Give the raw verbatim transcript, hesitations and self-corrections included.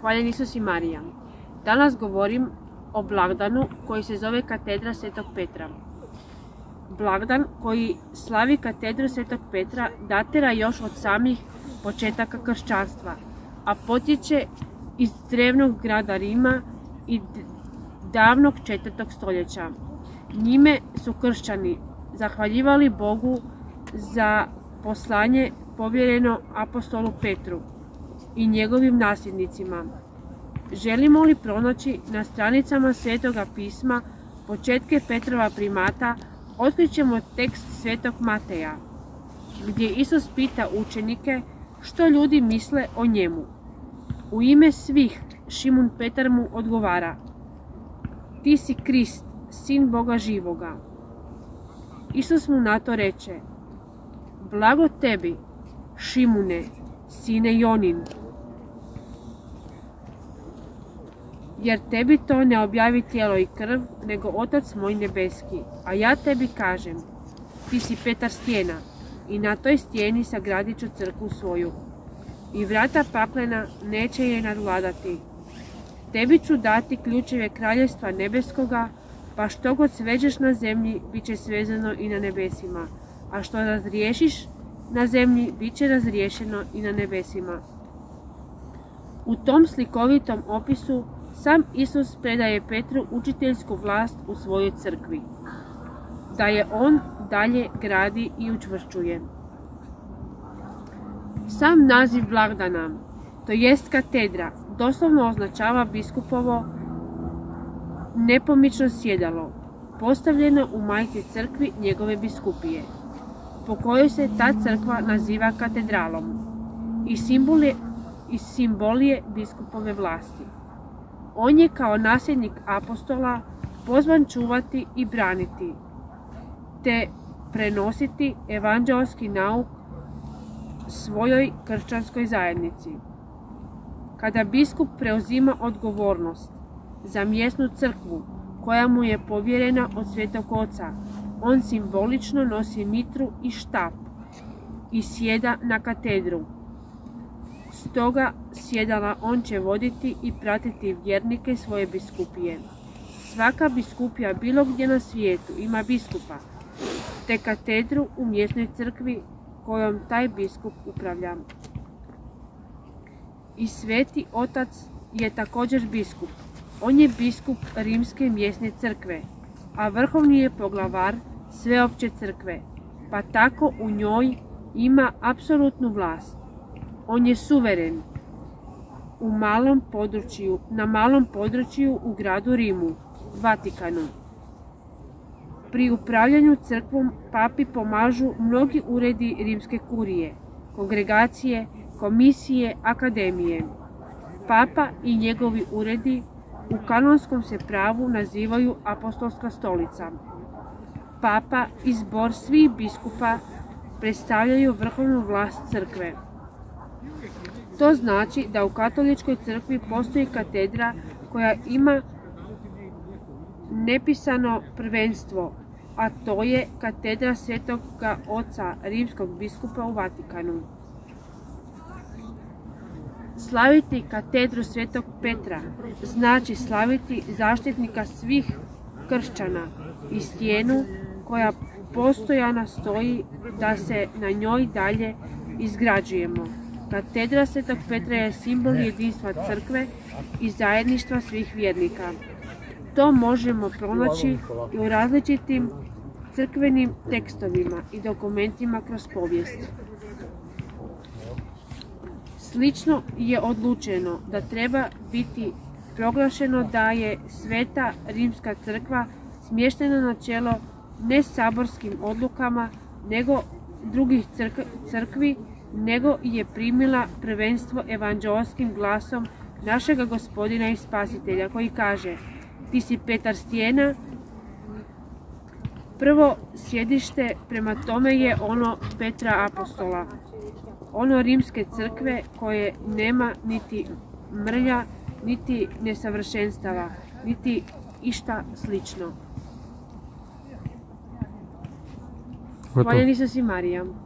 Hvaljen Isus i Marija. Danas govorim o blagdanu koji se zove Katedra Svetog Petra. Blagdan koji slavi katedru Svetog Petra datira još od samih početaka kršćanstva, a potječe iz drevnog grada Rima i davnog četvrtog stoljeća. Njime su kršćani zahvaljivali Bogu za poslanje povjereno apostolu Petru i njegovim nasljednicima. Želimo li pronaći na stranicama Svetoga pisma početke Petrova primata, otkrićemo tekst Svetog Mateja, gdje Isus pita učenike što ljudi misle o njemu. U ime svih Šimun Petar mu odgovara: ti si Krist, sin Boga živoga. Isus mu na to reče: blago tebi, Šimune, sine Jonin, jer tebi to ne objavi tijelo i krv, nego Otac moj nebeski. A ja tebi kažem, ti si Petar stijena, i na toj stijeni sagradit ću crkvu svoju, i vrata paklena neće je nadvladati. Tebi ću dati ključeve kraljevstva nebeskoga, pa što god svežeš na zemlji, bit će svezano i na nebesima, a što razriješiš na zemlji, bit će razriješeno i na nebesima. U tom slikovitom opisu sam Isus predaje Petru učiteljsku vlast u svojoj crkvi, da je on dalje gradi i učvršćuje. Sam naziv blagdana, to jest katedra, doslovno označava biskupovo nepomično sjedalo, postavljeno u majci crkvi njegove biskupije, po kojoj se ta crkva naziva katedralom, i simbol je, i simbol je biskupove vlasti. On je kao nasljednik apostola pozvan čuvati i braniti, te prenositi evanđeoski nauk svojoj kršćanskoj zajednici. Kada biskup preuzima odgovornost za mjesnu crkvu koja mu je povjerena od Svetog Oca, on simbolično nosi mitru i štap i sjeda na katedru. Stoga sjedala on će voditi i pratiti vjernike svoje biskupije. Svaka biskupija bilo gdje na svijetu ima biskupa, te katedru u mjesnoj crkvi kojom taj biskup upravlja. I Sveti Otac je također biskup. On je biskup Rimske mjesne crkve, a vrhovni je poglavar sveopće crkve, pa tako u njoj ima apsolutnu vlast. On je suveren u malom području, na malom području u gradu Rimu, Vatikanu. Pri upravljanju crkvom papi pomažu mnogi uredi rimske kurije, kongregacije, komisije, akademije. Papa i njegovi uredi u kanonskom se pravu nazivaju apostolska stolica. Papa i zbor svih biskupa predstavljaju vrhovnu vlast crkve. To znači da u katoličkoj crkvi postoji katedra koja ima nepisano prvenstvo, a to je katedra Svetoga Oca rimskog biskupa u Vatikanu. Slaviti katedru Svetog Petra znači slaviti zaštitnika svih kršćana i stijenu koja postojana stoji da se na njoj dalje izgrađujemo. Katedra Svetog Petra je simbol jedinstva crkve i zajedništva svih vjernika. To možemo pronaći i u različitim crkvenim tekstovima i dokumentima kroz povijest. Slično je odlučeno da treba biti proglašeno da je Sveta Rimska crkva smještena na čelo ne saborskim odlukama nego drugih crkvi, nego je primila prvenstvo evanđeoskim glasom našega Gospodina i Spasitelja, koji kaže: ti si Petar stijena, prvo sjedište, prema tome je ono Petra apostola, ono rimske crkve koje nema niti mrlja, niti nesavršenstava, niti išta slično. Hvaljen Isus i Marija.